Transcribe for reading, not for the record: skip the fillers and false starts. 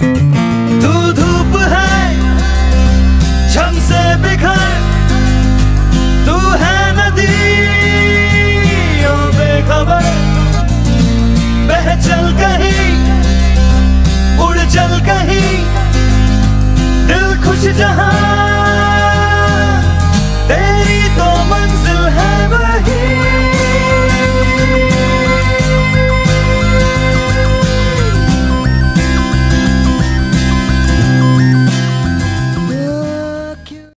तू धूप है झम से बिखर, तू है नदी ओ बेखबर, बह चल कहीं उड़ चल कहीं, दिल खुश जहां तेरी तो मंजिल है वही।